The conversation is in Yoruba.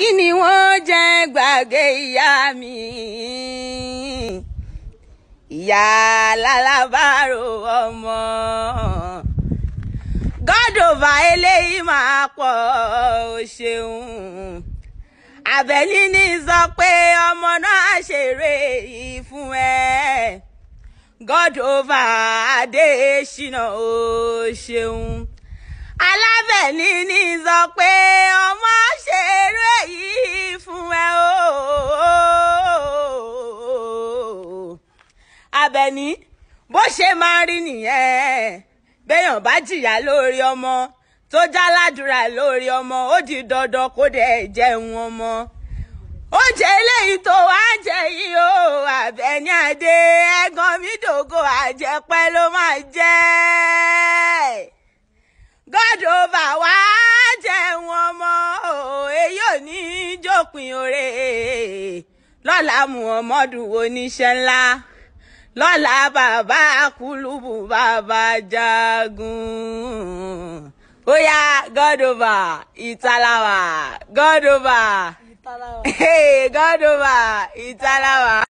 kí ni wọ́n jẹ́ gbàgbé ìyá mi ìyá lálábàárò ọmọ God over eléyìí máa pọ̀ ó ṣeun Àbẹ̀ní ní sọ pé ọmọ náà ṣeré yìí fún ẹ God over Adéṣínà ó ṣeun Alábẹ̀ní ní sọ pé ọmọ ṣeré yìí fún ẹ o Àbẹ̀ní bó ṣe máa rí nìyẹn béèyàn bá jìyà lórí ọmọ tó jáládùúrà lórí ọmọ ó di dandan kó dẹ̀ jẹun ọmọ oúnjẹ eléyìí tó wá jẹ yìí o Àbẹ̀ní Adé ẹ̀gàn mi dògo àjẹpẹ́ ló máa jẹ́ God over wá jẹun ọmọ èyí ò ní jópin oore lọ́la Muhammadu oníṣẹ́ ńlá lọ́la bàbá kúlùbù bàbá jagun ó yá God over ìtàláwà God over God over ìtàláwà.